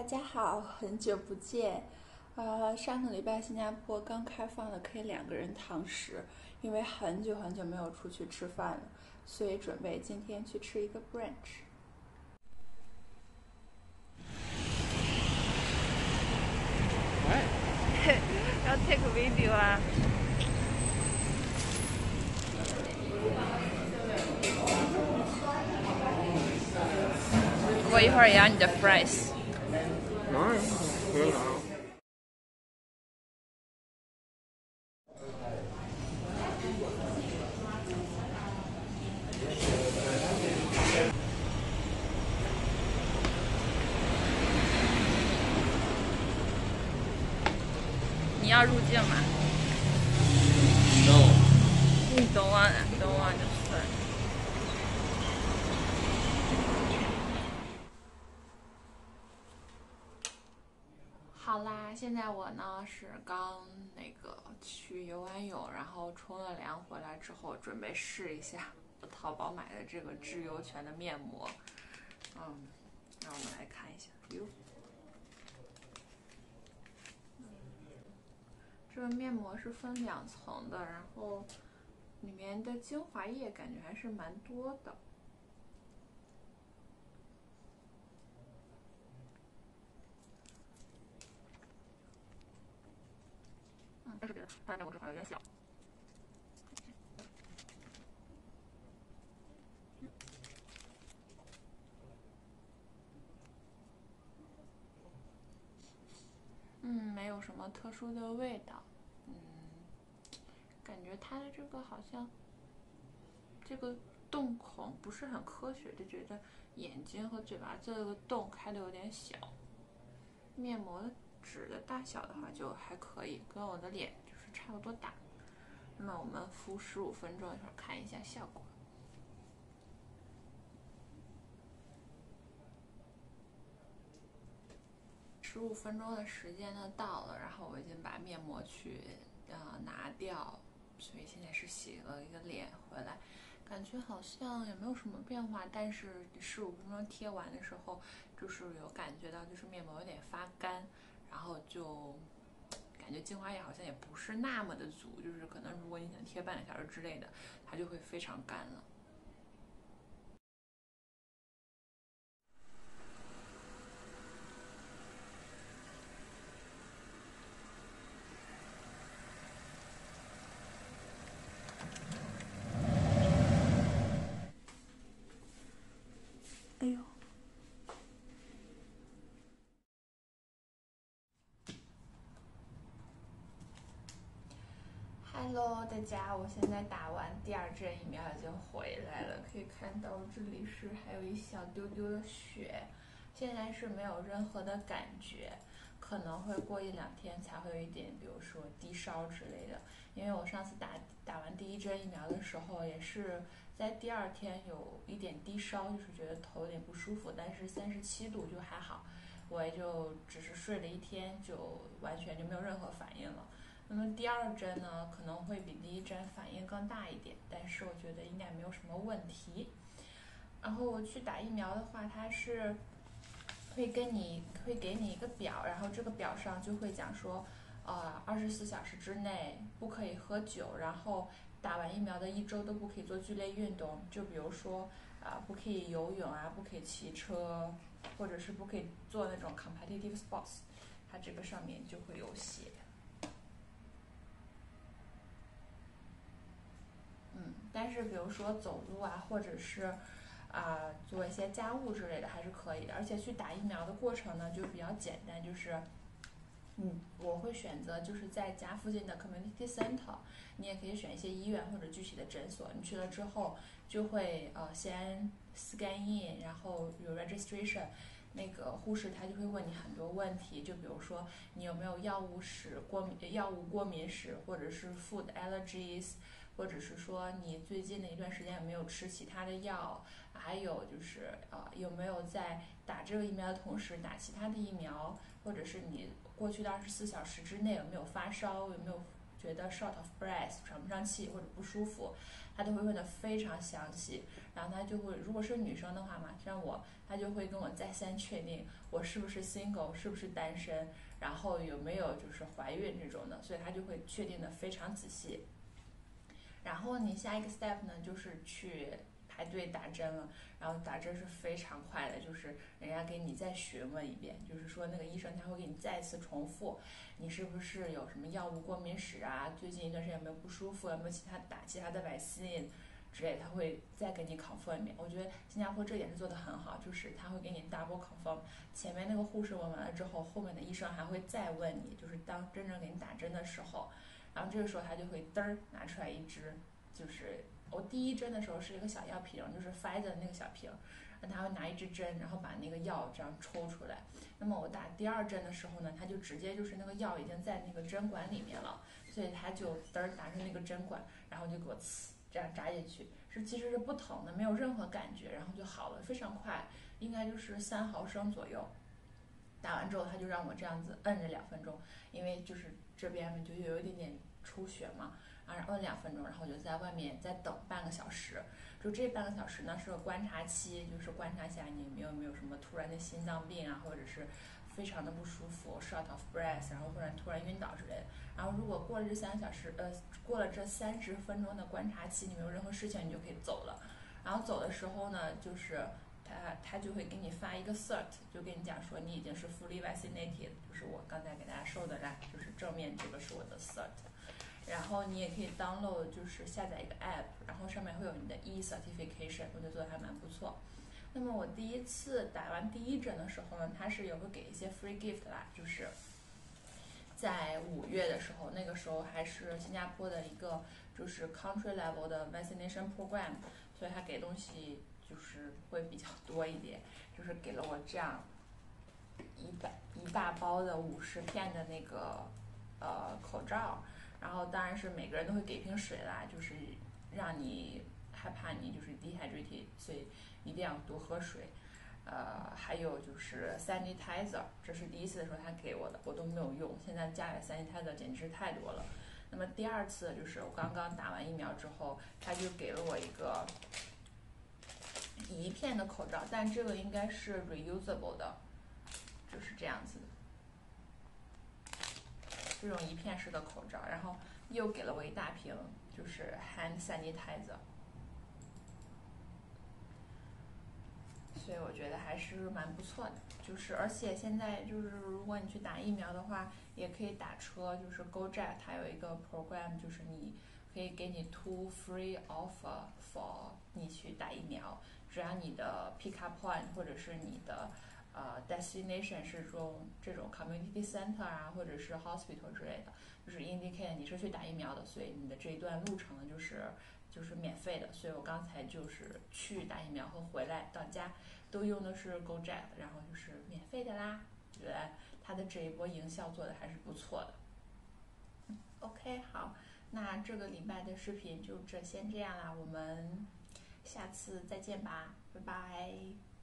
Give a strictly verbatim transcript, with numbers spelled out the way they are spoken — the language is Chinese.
家好，很久不见。呃，上个礼拜新加坡刚开放了可以两个人堂食，因为很久很久没有出去吃饭了，所以准备今天去吃一个 brunch。 要 take video 啊！我一会儿也要你的 fries。 当然，不用拿。 你要入境吗 No。 你 don't want don't want 就算。好啦，现在我呢是刚那个去游完泳，然后冲了凉回来之后，准备试一下我淘宝买的这个治优泉的面膜。嗯，让我们来看一下，哟。这个面膜是分两层的，然后里面的精华液感觉还是蛮多的。嗯，但是别的它的面膜质好像有点小。嗯，没有什么特殊的味道。嗯，感觉它的这个好像这个洞孔不是很科学，就觉得眼睛和嘴巴这个洞开的有点小。面膜纸的大小的话就还可以，跟我的脸就是差不多大。那么我们敷十五分钟，一会儿看一下效果。十五分钟的时间呢到了，然后我已经把面膜去呃拿掉，所以现在是洗了一个脸回来，感觉好像也没有什么变化，但是十五分钟贴完的时候，就是有感觉到就是面膜有点发干，然后就感觉精华液好像也不是那么的足，就是可能如果你想贴半个小时之类的，它就会非常干了。 哎呦 Hello， 大家，我现在打完第二针疫苗已经回来了，可以看到这里是还有一小丢丢的血，现在是没有任何的感觉，可能会过一两天才会有一点，比如说低烧之类的。因为我上次打打完第一针疫苗的时候，也是在第二天有一点低烧，就是觉得头有点不舒服，但是三十七度就还好，我也就只是睡了一天，就完全就没有任何反应了。那么第二针呢，可能会比第一针反应更大一点，但是我觉得应该没有什么问题。然后我去打疫苗的话，它是会跟你会给你一个表，然后这个表上就会讲说，呃，二十四小时之内不可以喝酒，然后打完疫苗的一周都不可以做剧烈运动，就比如说啊、呃，不可以游泳啊，不可以骑车，或者是不可以做那种 competitive sports， 它这个上面就会有写。嗯，但是比如说走路啊，或者是啊、呃、做一些家务之类的还是可以的。而且去打疫苗的过程呢就比较简单，就是嗯我会选择就是在家附近的 community center， 你也可以选一些医院或者具体的诊所。你去了之后就会呃先 scan in， 然后有 registration。那个护士他就会问你很多问题，就比如说你有没有药物史、过敏药物过敏史，或者是 food allergies，或者是说你最近的一段时间有没有吃其他的药，还有就是呃有没有在打这个疫苗的同时打其他的疫苗，或者是你过去的二十四小时之内有没有发烧，有没有觉得 short of breath 喘不上气或者不舒服，他都会问的非常详细。然后他就会，如果是女生的话嘛，像我，他就会跟我再三确定我是不是 single， 是不是单身，然后有没有就是怀孕这种的，所以他就会确定的非常仔细。然后你下一个 step 呢，就是去排队打针了，然后打针是非常快的，就是人家给你再询问一遍，就是说那个医生他会给你再次重复，你是不是有什么药物过敏史啊？最近一段时间有没有不舒服？有没有其他打其他的 vaccine 之类，他会再给你 confirm 一遍。我觉得新加坡这点是做的很好，就是他会给你 double confirm， 前面那个护士问完了之后，后面的医生还会再问你，就是当真正给你打针的时候，然后这个时候他就会嘚儿拿出来一支，就是我第一针的时候是一个小药瓶，就是 Pfizer 的那个小瓶，然后他会拿一支针，然后把那个药这样抽出来。那么我打第二针的时候呢，他就直接就是那个药已经在那个针管里面了，所以他就嘚儿拿着那个针管，然后就给我呲这样扎进去，是其实是不疼的，没有任何感觉，然后就好了，非常快，应该就是三毫升左右。打完之后他就让我这样子摁着两分钟，因为就是这边就有一点点出血嘛，然后摁两分钟，然后就在外面再等半个小时。就这半个小时呢是个观察期，就是观察一下你有没有什么突然的心脏病啊，或者是非常的不舒服 short of breath， 然后或者突然晕倒之类的。然后如果过了这三个小时，呃，过了这三十分钟的观察期，你没有任何事情，你就可以走了。然后走的时候呢，就是他他就会给你发一个 cert， 就跟你讲说你已经是 fully vaccinated， 就是我刚才给大家说的啦，就是正面这个是我的 cert。然后你也可以 download， 就是下载一个 app， 然后上面会有你的 e-certification， 我觉得做的还蛮不错。那么我第一次打完第一针的时候呢，它是有会给一些 free gift 啦，就是在五月的时候，那个时候还是新加坡的一个就是 country level 的 vaccination program， 所以它给东西就是会比较多一点，就是给了我这样一百一大包的五十片的那个呃口罩。然后当然是每个人都会给瓶水啦，就是让你害怕你就是 dehydrated， 所以一定要多喝水。呃，还有就是 sanitizer， 这是第一次的时候他给我的，我都没有用，现在家里 sanitizer 简直太多了。那么第二次就是我刚刚打完疫苗之后，他就给了我一个一片的口罩，但这个应该是 reusable 的，就是这样子的。这种一片式的口罩，然后又给了我一大瓶，就是 hand sanitizer， 所以我觉得还是蛮不错的。就是而且现在就是如果你去打疫苗的话，也可以打车，就是 GoJet 它有一个 program， 就是你可以给你 two free offer for 你去打疫苗，只要你的 pick up point 或者是你的呃 destination 是这种这种 community center 啊，或者是 hospital 之类的，就是 indicate 你是去打疫苗的，所以你的这一段路程呢就是就是免费的。所以我刚才就是去打疫苗和回来到家都用的是 GoJet， 然后就是免费的啦。觉得他的这一波营销做的还是不错的。OK， 好，那这个礼拜的视频就这先这样啦，我们下次再见吧，拜拜。